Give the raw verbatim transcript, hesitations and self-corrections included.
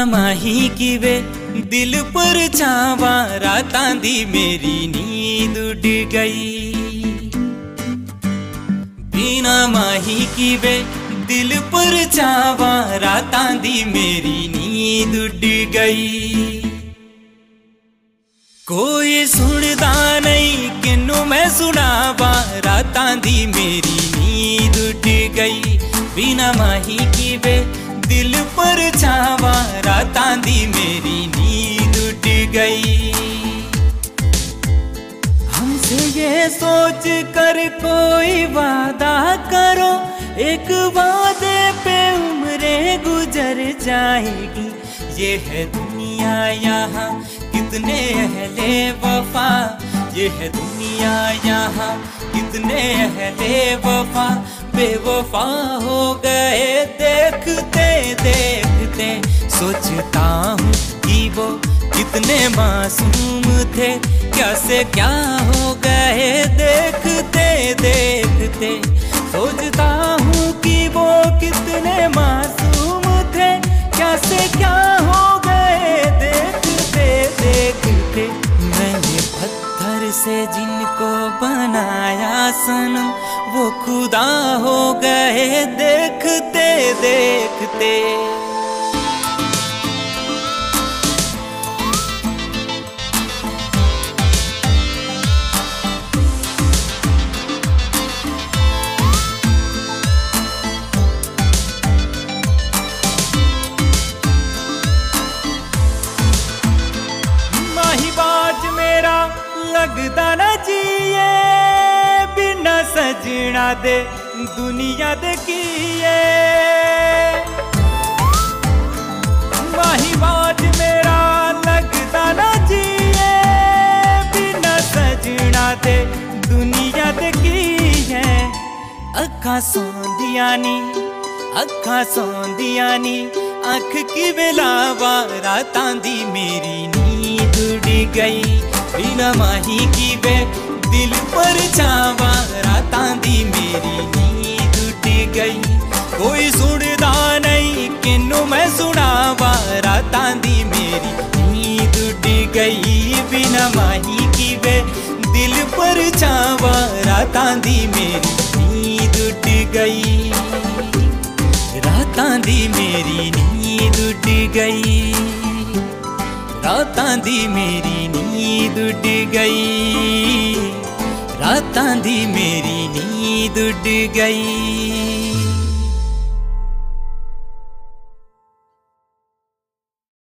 माही की वे दिल पर छावा रातां दी मेरी नींद उड़ गई। बिना माही की वे दिल पर छावा रातां दी मेरी नींद उड़ गई। कोई सुनदा नहीं किन्नू मैं सुनावा रातां दी मेरी नींद उड़ गई। बिना माही की वे दिल पर छावा रातां दी मेरी नींद उड़ गई। हमसे ये सोच कर कोई वादा करो, एक वादे पे उम्रें गुजर जाएगी। ये है दुनिया यहाँ कितने अहले वफा, ये है दुनिया यहाँ कितने अहले वफा बेवफा हो गए देखते देखते। सोचता हूँ कि वो कितने मासूम थे, क्या से क्या हो गए देखते देखते। सोचता हूँ कि वो कितने मासूम थे, क्या से क्या हो गए देखते देखते। मैंने पत्थर से जिनको बनाया सनम, वो खुदा हो गए देखते देखते। माही बाज मेरा लगदा ना जिए, बिना सजना दे दुनिया दे किए। माही बाज मेरा लगदा ना जिए, बिना सजना दे दुनिया दे किए। अखा सौंदियां नी अखा सौंदियां नी, अख की बेलावा रातां दी मेरी नींद उड़ गई। बिना माही की वे दिल पर छावा रातां दी मेरी नींद उड़ गई। कोई सुनदा नहीं किन्नू मैं सुनावा रातां दी मेरी नींद उड़ गई। बिना माही की वे दिल पर छावा रातां दी मेरी नींद उड़ गई। रातां दी मेरी नींद उड़ गई, रातां दी मेरी नींद उड़ गई, रातां दी मेरी नींद उड़ गई।